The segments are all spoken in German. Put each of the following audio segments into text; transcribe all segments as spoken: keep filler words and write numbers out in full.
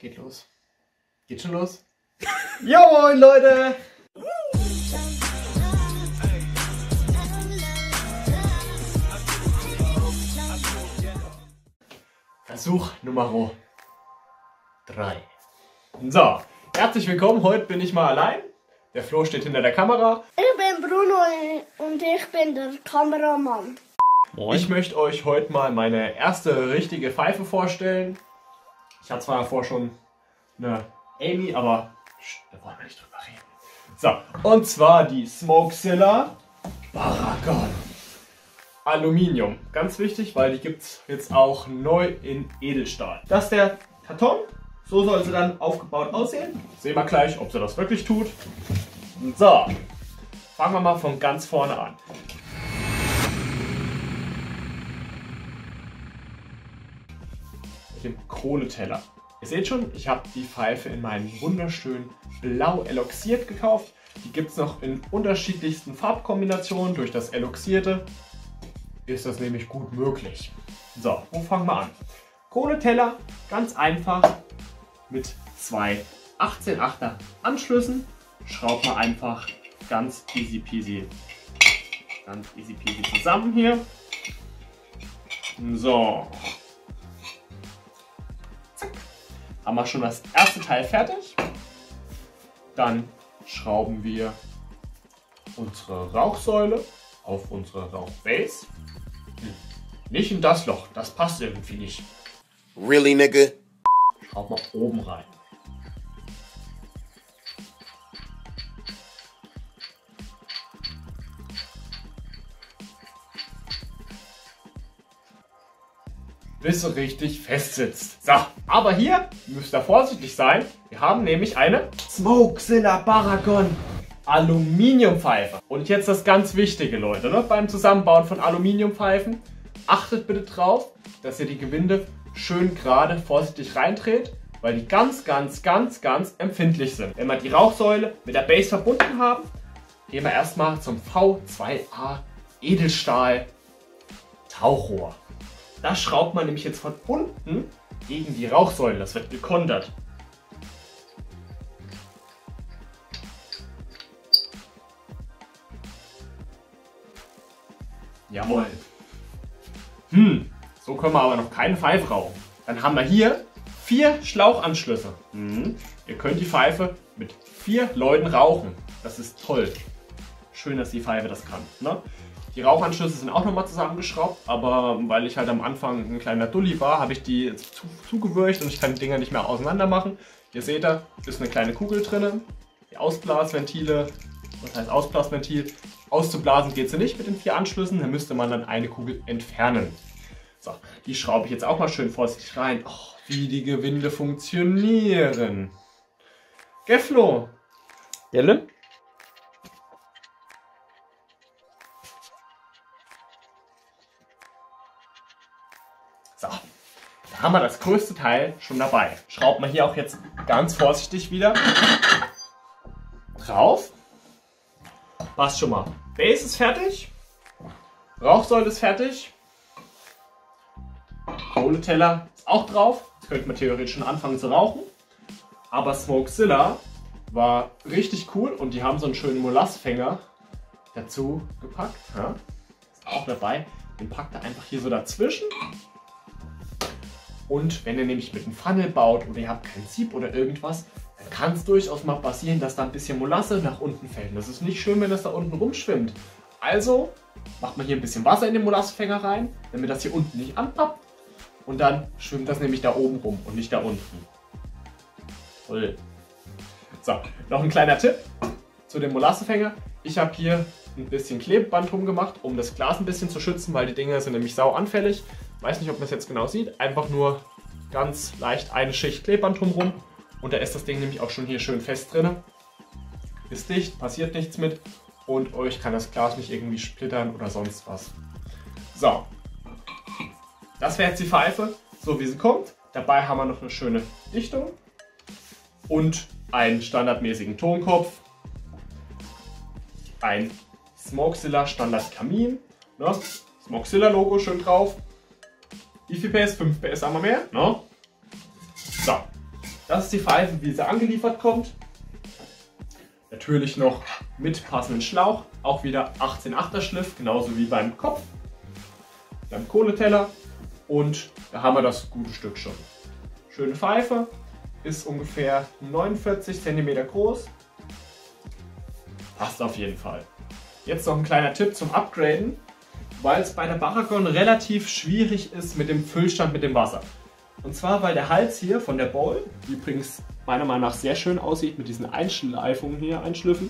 Geht los. Geht schon los? Ja, moin Leute! Versuch Nummer drei. So, herzlich willkommen. Heute bin ich mal allein. Der Flo steht hinter der Kamera. Ich bin Bruno und ich bin der Kameramann. Moin. Ich möchte euch heute mal meine erste richtige Pfeife vorstellen. Ich hatte zwar davor schon eine Amy, aber da wollen wir nicht drüber reden. So, und zwar die Smokezilla Paragon. Aluminium. Ganz wichtig, weil die gibt es jetzt auch neu in Edelstahl. Das ist der Karton. So soll sie dann aufgebaut aussehen. Sehen wir gleich, ob sie das wirklich tut. So, fangen wir mal von ganz vorne an. Mit dem Kroneteller. Ihr seht schon, ich habe die Pfeife in meinen wunderschönen Blau eloxiert gekauft. Die gibt es noch in unterschiedlichsten Farbkombinationen. Durch das Eloxierte ist das nämlich gut möglich. So, wo fangen wir an? Kroneteller, ganz einfach mit zwei achtzehn Achter Anschlüssen. Schraubt man einfach ganz easy peasy, ganz easy peasy zusammen hier. So. Zack. Haben wir schon das erste Teil fertig. Dann schrauben wir unsere Rauchsäule auf unsere Rauchbase. Hm. Nicht in das Loch, das passt irgendwie nicht. Really, nigga? Schrauben wir oben rein. Bis sie richtig fest sitzt. So, aber hier müsst ihr vorsichtig sein. Wir haben nämlich eine Smokezilla Paragon Aluminiumpfeife. Und jetzt das ganz Wichtige, Leute, ne? Beim Zusammenbauen von Aluminiumpfeifen. Achtet bitte drauf, dass ihr die Gewinde schön gerade vorsichtig reindreht, weil die ganz, ganz, ganz, ganz empfindlich sind. Wenn wir die Rauchsäule mit der Base verbunden haben, gehen wir erstmal zum V zwei A Edelstahl Tauchrohr. Das schraubt man nämlich jetzt von unten gegen die Rauchsäule. Das wird gekontert. Jawohl. Hm, so können wir aber noch keine Pfeife rauchen. Dann haben wir hier vier Schlauchanschlüsse. Mhm. Ihr könnt die Pfeife mit vier Leuten rauchen. Das ist toll. Schön, dass die Pfeife das kann. Ne? Die Rauchanschlüsse sind auch nochmal zusammengeschraubt, aber weil ich halt am Anfang ein kleiner Dulli war, habe ich die zu, zugewürcht und ich kann die Dinger nicht mehr auseinander machen. Ihr seht da, ist eine kleine Kugel drin. Die Ausblasventile, was heißt Ausblasventil? Auszublasen geht sie nicht mit den vier Anschlüssen, da müsste man dann eine Kugel entfernen. So, die schraube ich jetzt auch mal schön vorsichtig rein. Oh, wie die Gewinde funktionieren. Gell, Flo? Jelle? So, da haben wir das größte Teil schon dabei. Schraubt man hier auch jetzt ganz vorsichtig wieder drauf. Passt schon mal. Base ist fertig. Rauchsäule ist fertig. Kohleteller ist auch drauf. Jetzt könnte man theoretisch schon anfangen zu rauchen. Aber Smokezilla war richtig cool und die haben so einen schönen Molassfänger dazu gepackt. Ja, ist auch dabei. Den packt er einfach hier so dazwischen. Und wenn ihr nämlich mit einem Funnel baut oder ihr habt kein Sieb oder irgendwas, dann kann es durchaus mal passieren, dass da ein bisschen Molasse nach unten fällt. Das ist nicht schön, wenn das da unten rumschwimmt. Also macht man hier ein bisschen Wasser in den Molassfänger rein, damit das hier unten nicht anpappt. Und dann schwimmt das nämlich da oben rum und nicht da unten. Toll. So, noch ein kleiner Tipp zu dem Molassefänger. Ich habe hier ein bisschen Klebeband rumgemacht, um das Glas ein bisschen zu schützen, weil die Dinger sind nämlich sau anfällig. Weiß nicht, ob man es jetzt genau sieht. Einfach nur ganz leicht eine Schicht Klebeband drumherum. Und da ist das Ding nämlich auch schon hier schön fest drin. Ist dicht, passiert nichts mit. Und euch kann das Glas nicht irgendwie splittern oder sonst was. So. Das wäre jetzt die Pfeife, so wie sie kommt. Dabei haben wir noch eine schöne Dichtung. Und einen standardmäßigen Tonkopf. Ein Smokezilla Standard Kamin. Ne? Smokezilla Logo schön drauf. Wie viel P S? fünf P S haben wir mehr. Ne? So. Das ist die Pfeife, wie sie angeliefert kommt. Natürlich noch mit passenden Schlauch. Auch wieder achtzehn Achter Schliff, genauso wie beim Kopf, beim Kohleteller. Und da haben wir das gute Stück schon. Schöne Pfeife, ist ungefähr neunundvierzig Zentimeter groß. Passt auf jeden Fall. Jetzt noch ein kleiner Tipp zum Upgraden, weil es bei der Baragon relativ schwierig ist mit dem Füllstand mit dem Wasser. Und zwar, weil der Hals hier von der Bowl, die übrigens meiner Meinung nach sehr schön aussieht mit diesen Einschleifungen hier, Einschliffen.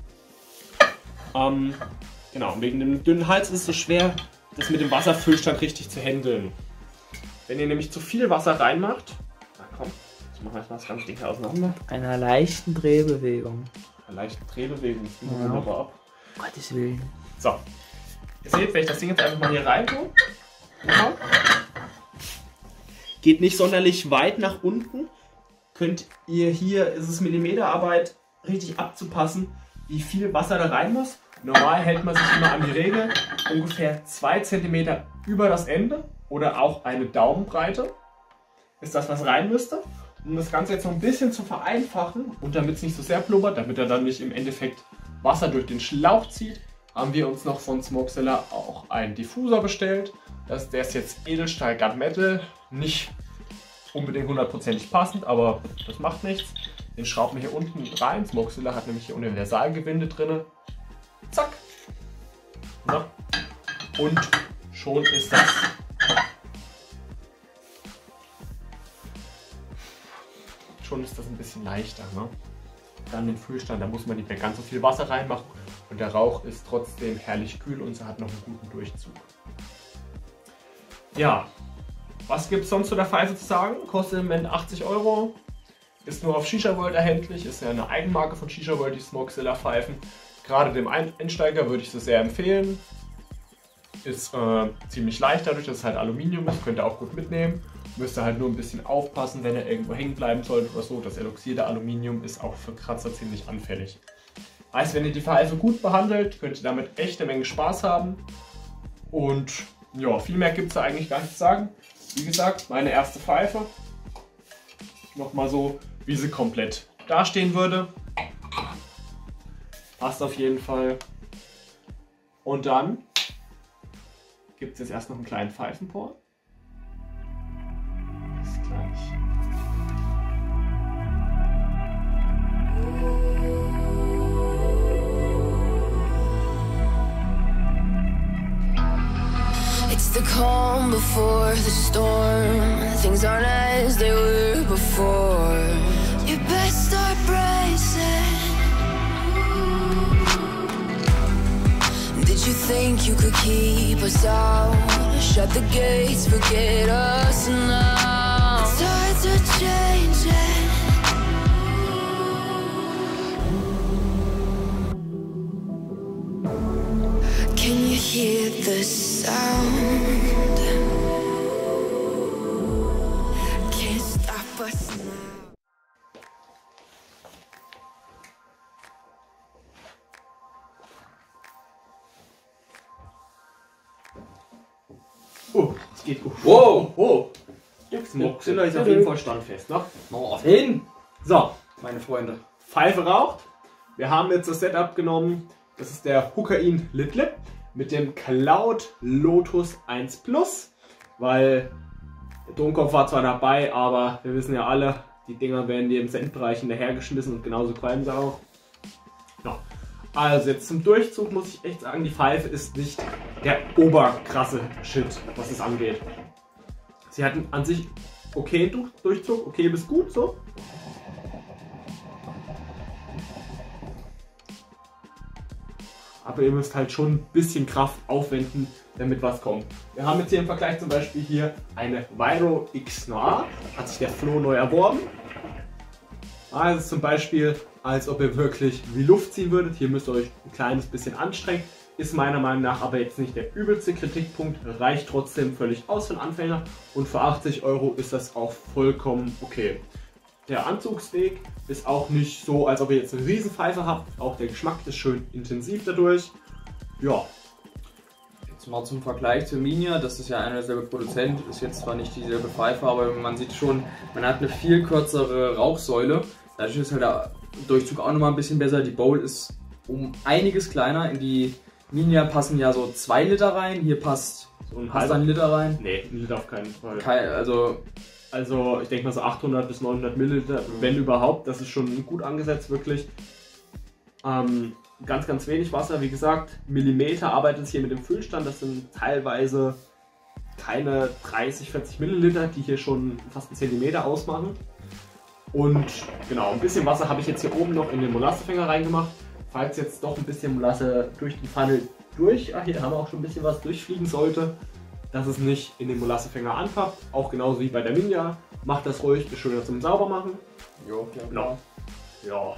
Ähm, genau, wegen dem dünnen Hals ist es so schwer, das mit dem Wasserfüllstand richtig zu handeln. Wenn ihr nämlich zu viel Wasser reinmacht, na komm, jetzt machen wir das ganze Ding hier auseinander. Einer leichten Drehbewegung. Eine leichte Drehbewegung, das ging Ja. wunderbar ab. Gottes Willen. So, ihr seht, wenn ich das Ding jetzt einfach mal hier rein tue, genau. Geht nicht sonderlich weit nach unten, könnt ihr hier, ist es Millimeterarbeit, richtig abzupassen, wie viel Wasser da rein muss. Normal hält man sich immer an die Regel, ungefähr zwei Zentimeter über das Ende oder auch eine Daumenbreite ist das, was rein müsste. Um das Ganze jetzt noch ein bisschen zu vereinfachen und damit es nicht so sehr blubbert, damit er dann nicht im Endeffekt Wasser durch den Schlauch zieht, haben wir uns noch von Smokezilla auch einen Diffusor bestellt. Das, der ist jetzt Edelstahl Gunmetal, nicht unbedingt hundertprozentig passend, aber das macht nichts. Den schrauben wir hier unten rein. Smokezilla hat nämlich hier Universalgewinde drin. Zack. So. Und schon ist das schon ist das ein bisschen leichter. Ne? Dann den Füllstand, da muss man nicht mehr ganz so viel Wasser reinmachen und der Rauch ist trotzdem herrlich kühl und sie hat noch einen guten Durchzug. Ja, was gibt es sonst zu der Pfeife zu sagen? Kostet im Moment achtzig Euro, ist nur auf Shisha World erhältlich, ist ja eine Eigenmarke von Shisha World, die Smokezilla Pfeifen. Gerade dem Einsteiger würde ich sie sehr empfehlen. Ist äh, ziemlich leicht dadurch, dass es halt Aluminium ist, könnt ihr auch gut mitnehmen. Müsst ihr halt nur ein bisschen aufpassen, wenn er irgendwo hängen bleiben sollte oder so. Das Eloxier der Aluminium ist auch für Kratzer ziemlich anfällig. Heißt, wenn ihr die Pfeife gut behandelt, könnt ihr damit echt eine Menge Spaß haben. Und ja, viel mehr gibt es da eigentlich gar nicht zu sagen. Wie gesagt, meine erste Pfeife. Nochmal so, wie sie komplett dastehen würde. Passt auf jeden Fall. Und dann gibt es jetzt erst noch einen kleinen Pfeifenpor. Bis gleich. It's the calm before the storm. Things aren't as they were before. You best start bracing. Did you think you could keep us out? Shut the gates, forget us now. It's hard to change it. Can you hear the sound? Can't stop us now. Oh, es geht gut. Wow! Oh, Smokezilla ist auf jeden Fall standfest. Ne? Oh, auf hin, So, meine Freunde. Pfeife raucht. Wir haben jetzt das Setup genommen. Das ist der Hukain Lit Lip mit dem Cloud Lotus eins Plus. Weil der Domkopf war zwar dabei, aber wir wissen ja alle, die Dinger werden dir im Centbereich hinterhergeschmissen und genauso qualmen sie auch. Ja. Also jetzt zum Durchzug muss ich echt sagen, die Pfeife ist nicht der oberkrasse Shit, was es angeht. Sie hat an sich okay Durchzug, okay bis gut so. Aber ihr müsst halt schon ein bisschen Kraft aufwenden, damit was kommt. Wir haben jetzt hier im Vergleich zum Beispiel hier eine Viro X Noir, hat sich der Flo neu erworben. Also zum Beispiel, als ob ihr wirklich wie Luft ziehen würdet. Hier müsst ihr euch ein kleines bisschen anstrengen. Ist meiner Meinung nach aber jetzt nicht der übelste Kritikpunkt. Reicht trotzdem völlig aus für einen Anfänger. Und für achtzig Euro ist das auch vollkommen okay. Der Anzugsweg ist auch nicht so, als ob ihr jetzt eine Riesenpfeife habt. Auch der Geschmack ist schön intensiv dadurch. Ja. Jetzt Mal zum Vergleich zur Minia, das ist ja einer derselbe Produzent, ist jetzt zwar nicht dieselbe Pfeife, aber man sieht schon, man hat eine viel kürzere Rauchsäule. Dadurch ist halt der Durchzug auch nochmal ein bisschen besser. Die Bowl ist um einiges kleiner. In die Minia passen ja so zwei Liter rein, hier passt, So ein passt ein Liter rein. Nee, ein Liter auf keinen Fall. Kein, also, Also ich denke mal so achthundert bis neunhundert Milliliter, wenn überhaupt. Das ist schon gut angesetzt, wirklich. Ähm, ganz, ganz wenig Wasser. Wie gesagt, Millimeter arbeitet es hier mit dem Füllstand. Das sind teilweise keine dreißig, vierzig Milliliter, die hier schon fast einen Zentimeter ausmachen. Und genau, ein bisschen Wasser habe ich jetzt hier oben noch in den Molassefänger reingemacht. Falls jetzt doch ein bisschen Molasse durch die Pfanne durch, ach hier haben wir auch schon ein bisschen was durchfliegen sollte, dass es nicht in den Molassefänger anpappt. Auch genauso wie bei der Minia. Macht das ruhig, ist schöner zum Saubermachen. jo, klar. Genau. Ja.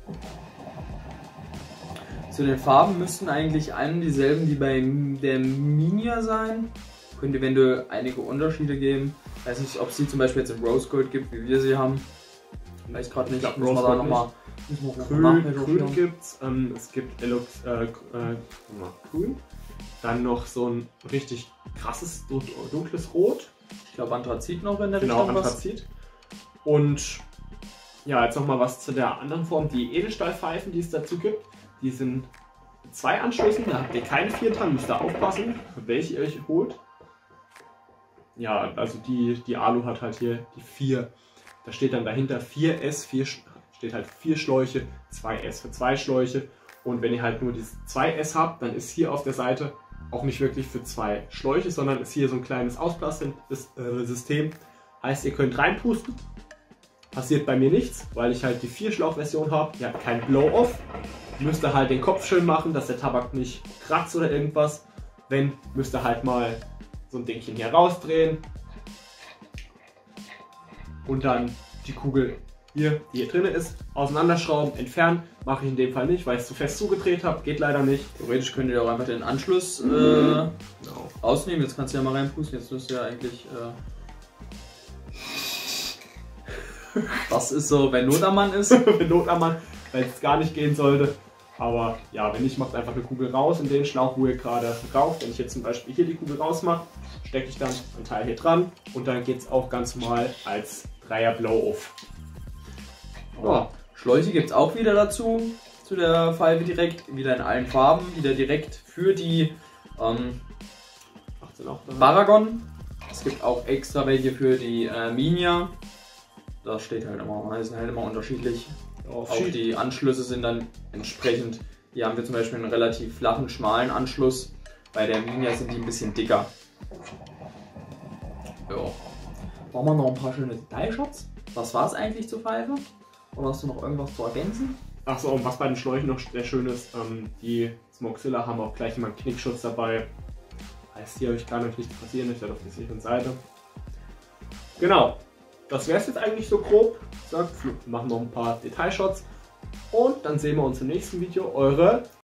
Zu den Farben müssten eigentlich ein und dieselben, die bei der Minia sein. Könnte eventuell einige Unterschiede geben. Ich weiß nicht, ob es sie zum Beispiel jetzt in Rose Gold gibt, wie wir sie haben. Weiß gerade nicht. Ich glaub, Müssen wir Rose da Gold noch mal, Grün, Grün gibt's, ähm, es gibt Elux, äh, äh, mal, Grün. Dann noch so ein richtig krasses, dunkles Rot. Ich glaube Anthrazit noch in der Genau, Richtung was. Anthrazit. Und ja, jetzt nochmal was zu der anderen Form. Die Edelstahlpfeifen, die es dazu gibt, die sind zwei Anschlüssen. Da habt ihr keine vier dran, müsst ihr aufpassen, welche ihr euch holt. Ja, also die, die Alu hat halt hier die vier. Da steht dann dahinter vier S, vier, steht halt vier Schläuche, zwei S für zwei Schläuche. Und wenn ihr halt nur dieses zwei S habt, dann ist hier auf der Seite auch nicht wirklich für zwei Schläuche, sondern ist hier so ein kleines Ausblassystem. Heißt, ihr könnt reinpusten. Passiert bei mir nichts, weil ich halt die vier Schlauch-Version habe. Ihr habt kein Blow-Off. Müsst ihr halt den Kopf schön machen, dass der Tabak nicht kratzt oder irgendwas. Wenn, müsst ihr halt mal so ein Dingchen hier rausdrehen. Und dann die Kugel hier, die hier drin ist, auseinanderschrauben, entfernen. Mache ich in dem Fall nicht, weil ich es zu fest zugedreht habe. Geht leider nicht. Theoretisch könnt ihr auch einfach den Anschluss äh, Genau. ausnehmen. Jetzt kannst du ja mal reinpusten. Jetzt müsst ihr ja eigentlich. Äh das ist so, wenn Not am Mann ist. Für Not am Mann, weil es gar nicht gehen sollte. Aber ja, wenn nicht, macht einfach eine Kugel raus in den Schlauch, wo ihr gerade raucht. Wenn ich jetzt zum Beispiel hier die Kugel rausmache, stecke ich dann ein Teil hier dran und dann geht es auch ganz normal als Dreier Blow-Off. Ja, Schläuche gibt es auch wieder dazu, zu der Pfeife direkt, wieder in allen Farben, wieder direkt für die ähm, achtzehn auch da. Paragon. Es gibt auch extra welche für die äh, Minia. Das steht halt immer, die sind halt immer unterschiedlich. Auch die Anschlüsse sind dann entsprechend, hier haben wir zum Beispiel einen relativ flachen, schmalen Anschluss. Bei der Minia sind die ein bisschen dicker. Ja. Machen wir noch ein paar schöne Detailshots. Das war es eigentlich zur Pfeife. Oder hast du noch irgendwas zu ergänzen? Achso, und was bei den Schläuchen noch sehr schön ist, ähm, die Smokezilla haben auch gleich immer einen Knickschutz dabei. Heißt, hier euch kann euch nichts passieren, ich werde auf der sicheren Seite. Genau, das wäre es jetzt eigentlich so grob. Ich sag, wir machen noch ein paar Detailshots und dann sehen wir uns im nächsten Video. Eure